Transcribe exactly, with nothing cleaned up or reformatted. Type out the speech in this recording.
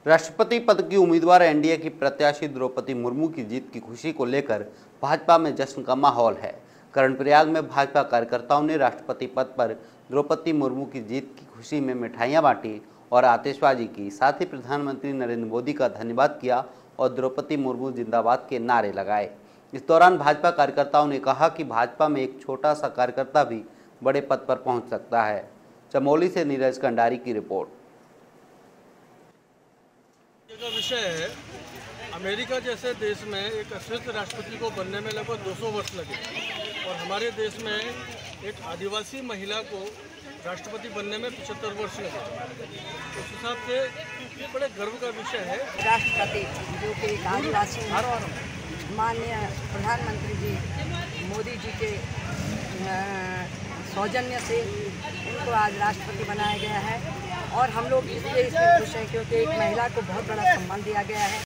राष्ट्रपति पद की उम्मीदवार एनडीए की प्रत्याशी द्रौपदी मुर्मू की जीत की खुशी को लेकर भाजपा में जश्न का माहौल है। कर्णप्रयाग में भाजपा कार्यकर्ताओं ने राष्ट्रपति पद पर द्रौपदी मुर्मू की जीत की खुशी में मिठाइयां बांटी और आतिशबाजी की। साथ ही प्रधानमंत्री नरेंद्र मोदी का धन्यवाद किया और द्रौपदी मुर्मू जिंदाबाद के नारे लगाए। इस दौरान भाजपा कार्यकर्ताओं ने कहा कि भाजपा में एक छोटा सा कार्यकर्ता भी बड़े पद पर पहुंच सकता है। चमोली से नीरज कंडारी की रिपोर्ट। का विषय है, अमेरिका जैसे देश में एक अश्वेत राष्ट्रपति को बनने में लगभग दो सौ वर्ष लगे और हमारे देश में एक आदिवासी महिला को राष्ट्रपति बनने में पचहत्तर वर्ष लगे। उस हिसाब से ये बड़े गर्व का विषय है। राष्ट्रपति जो कि एक आदिवासी माननीय प्रधानमंत्री जी मोदी जी के सौजन्य से उनको आज राष्ट्रपति बनाया गया है और हम लोग इसलिए इसमें खुश हैं क्योंकि एक महिला को बहुत बड़ा सम्मान दिया गया है।